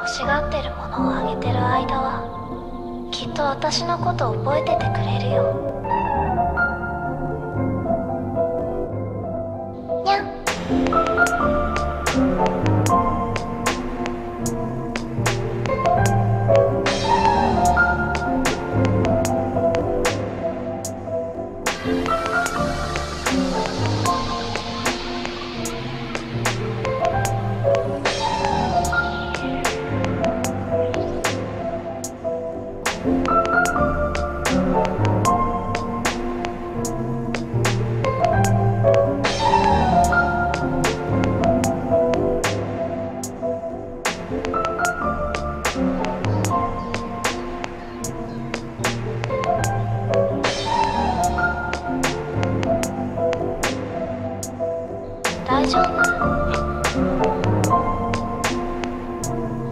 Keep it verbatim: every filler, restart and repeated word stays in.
欲しがってるものをあげてる間はきっと私のこと覚えててくれるよ。にゃん。大丈夫？